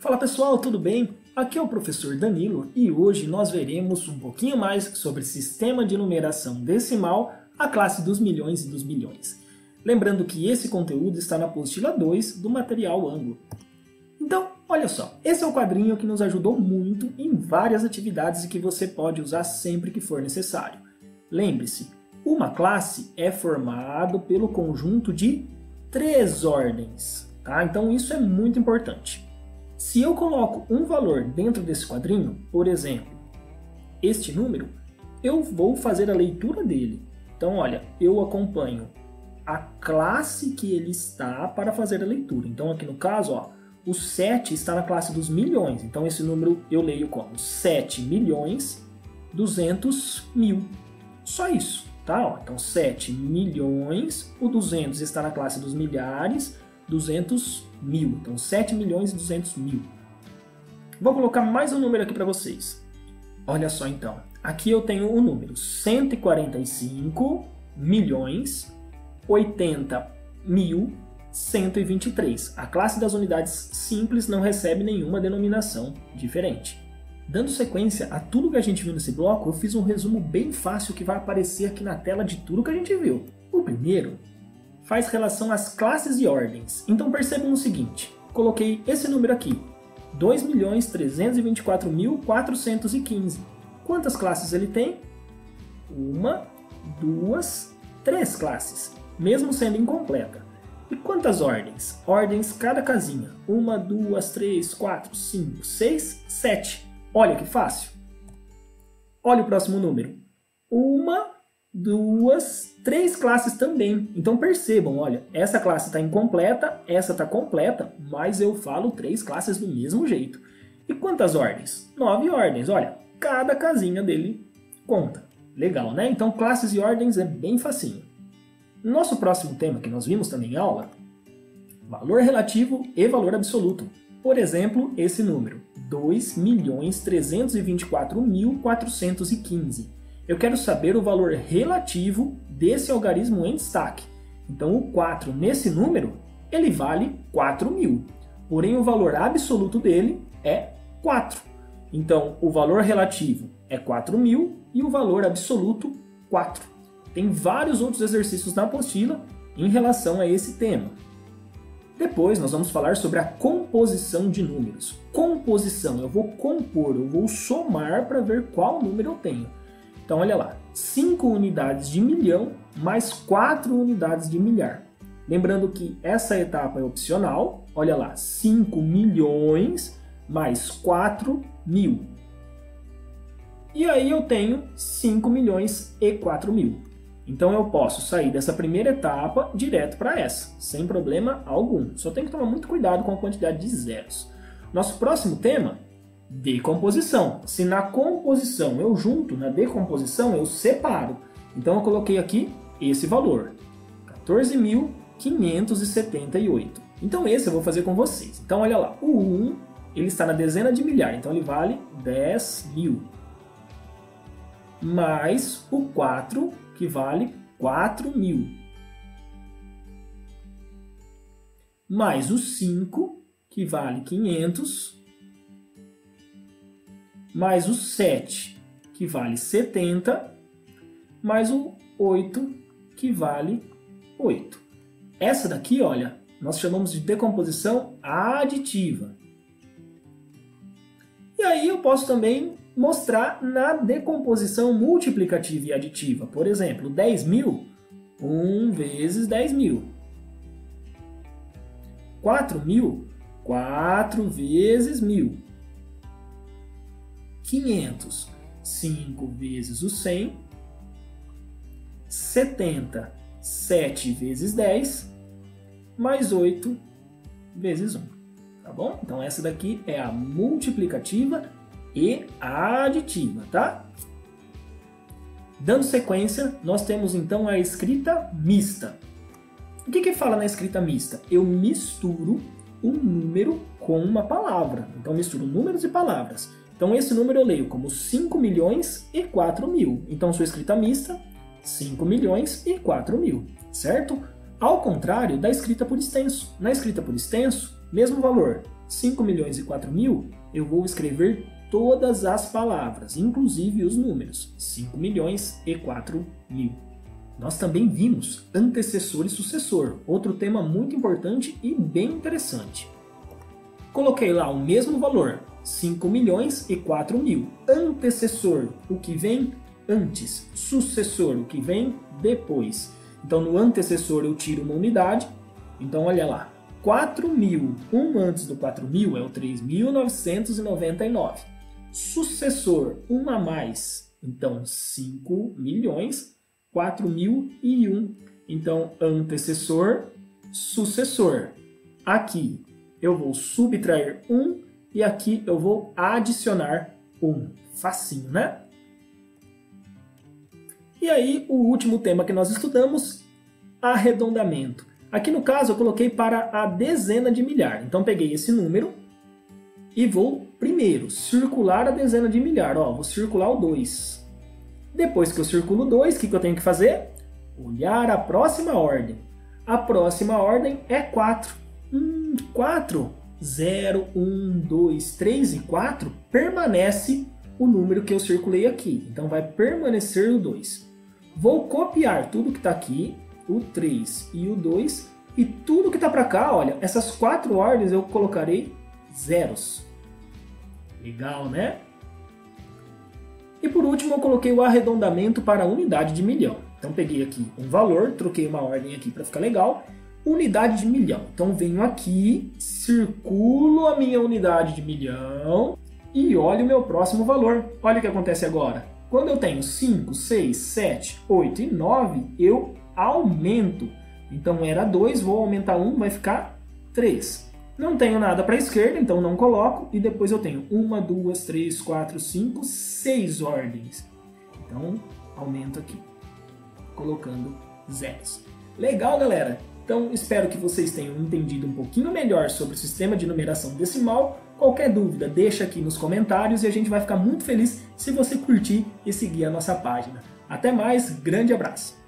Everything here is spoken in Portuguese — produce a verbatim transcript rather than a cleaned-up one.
Fala pessoal, tudo bem? Aqui é o professor Danilo e hoje nós veremos um pouquinho mais sobre sistema de numeração decimal, a classe dos milhões e dos bilhões. Lembrando que esse conteúdo está na apostila dois do material ângulo. Então, olha só, esse é o quadrinho que nos ajudou muito em várias atividades e que você pode usar sempre que for necessário. Lembre-se, uma classe é formada pelo conjunto de três ordens, tá? Então isso é muito importante. Se eu coloco um valor dentro desse quadrinho, por exemplo, este número, eu vou fazer a leitura dele. Então, olha, eu acompanho a classe que ele está para fazer a leitura. Então, aqui no caso, ó, o sete está na classe dos milhões. Então, esse número eu leio como sete milhões duzentos mil. Só isso, tá? Ó, então, sete milhões, o duzentos está na classe dos milhares, duzentos mil. Então, sete milhões e duzentos mil. Vou colocar mais um número aqui para vocês. Olha só, então. Aqui eu tenho o número cento e quarenta e cinco milhões oitenta mil cento e vinte e três. A classe das unidades simples não recebe nenhuma denominação diferente. Dando sequência a tudo que a gente viu nesse bloco, eu fiz um resumo bem fácil que vai aparecer aqui na tela de tudo que a gente viu. O primeiro faz relação às classes e ordens. Então percebam o seguinte, coloquei esse número aqui, dois milhões trezentos e vinte e quatro mil quatrocentos e quinze. Quantas classes ele tem? Uma, duas, três classes, mesmo sendo incompleta. E quantas ordens? Ordens cada casinha. Uma, duas, três, quatro, cinco, seis, sete. Olha que fácil. Olha o próximo número. Uma, duas, três classes também. Então percebam, olha, essa classe está incompleta, essa está completa, mas eu falo três classes do mesmo jeito. E quantas ordens? Nove ordens, olha, cada casinha dele conta. Legal, né? Então classes e ordens é bem facinho. Nosso próximo tema que nós vimos também em aula, valor relativo e valor absoluto. Por exemplo, esse número, dois milhões trezentos e vinte e quatro mil quatrocentos e quinze. Eu quero saber o valor relativo desse algarismo em destaque. Então o quatro nesse número, ele vale quatro mil. Porém o valor absoluto dele é quatro. Então o valor relativo é quatro mil e o valor absoluto quatro. Tem vários outros exercícios na apostila em relação a esse tema. Depois nós vamos falar sobre a composição de números. Composição, eu vou compor, eu vou somar para ver qual número eu tenho. Então olha lá, cinco unidades de milhão mais quatro unidades de milhar. Lembrando que essa etapa é opcional, olha lá, cinco milhões mais quatro mil. E aí eu tenho cinco milhões e quatro mil. Então eu posso sair dessa primeira etapa direto para essa, sem problema algum. Só tem que tomar muito cuidado com a quantidade de zeros. Nosso próximo tema, decomposição. Se na composição eu junto, na decomposição eu separo. Então eu coloquei aqui esse valor, quatorze mil quinhentos e setenta e oito. Então esse eu vou fazer com vocês. Então olha lá, o um ele está na dezena de milhar, então ele vale dez mil. Mais o quatro, que vale quatro mil. Mais o cinco, que vale quinhentos. Mais o sete, que vale setenta. Mais o oito, que vale oito. Essa daqui, olha, nós chamamos de decomposição aditiva. E aí eu posso também mostrar na decomposição multiplicativa e aditiva. Por exemplo, dez mil, um vezes dez mil. quatro mil, quatro vezes mil. quinhentos, cinco vezes o cem. setenta, sete vezes dez. Mais oito vezes um. Tá bom? Então essa daqui é a multiplicativa e aditiva, tá? Dando sequência, nós temos então a escrita mista. O que que fala na escrita mista? Eu misturo um número com uma palavra. Então misturo números e palavras. Então esse número eu leio como cinco milhões e quatro mil. Então sua escrita mista, cinco milhões e quatro mil, certo? Ao contrário da escrita por extenso. Na escrita por extenso, mesmo valor, cinco milhões e quatro mil, eu vou escrever todas as palavras, inclusive os números, cinco milhões e quatro mil. Nós também vimos antecessor e sucessor, outro tema muito importante e bem interessante. Coloquei lá o mesmo valor, cinco milhões e quatro mil. Antecessor, o que vem antes. Sucessor, o que vem depois. Então no antecessor eu tiro uma unidade, então olha lá, quatro mil, um antes do quatro mil é o três mil novecentos e noventa e nove. Sucessor, um a mais, então cinco milhões, quatro mil e um. Então antecessor, sucessor. Aqui eu vou subtrair um e aqui eu vou adicionar um. Facinho, né? E aí o último tema que nós estudamos, arredondamento. Aqui no caso eu coloquei para a dezena de milhar. Então peguei esse número e vou primeiro circular a dezena de milhar. Ó, vou circular o dois. Depois que eu circulo o dois, o que, que eu tenho que fazer? Olhar a próxima ordem. A próxima ordem é quatro. Hum, quatro. zero, um, dois, três e quatro permanece o número que eu circulei aqui. Então vai permanecer o dois. Vou copiar tudo que está aqui, o três e o dois, e tudo que está para cá, olha, essas quatro ordens eu colocarei zeros. Legal, né? E por último eu coloquei o arredondamento para a unidade de milhão. Então peguei aqui um valor, troquei uma ordem aqui para ficar legal, unidade de milhão. Então venho aqui, circulo a minha unidade de milhão e olho o meu próximo valor. Olha o que acontece agora. Quando eu tenho cinco, seis, sete, oito e nove, eu aumento. Então era dois, vou aumentar um, vai ficar três. Não tenho nada para a esquerda, então não coloco. E depois eu tenho uma, duas, três, quatro, cinco, seis ordens. Então aumento aqui, colocando zeros. Legal, galera? Então espero que vocês tenham entendido um pouquinho melhor sobre o sistema de numeração decimal. Qualquer dúvida, deixa aqui nos comentários e a gente vai ficar muito feliz se você curtir e seguir a nossa página. Até mais, grande abraço!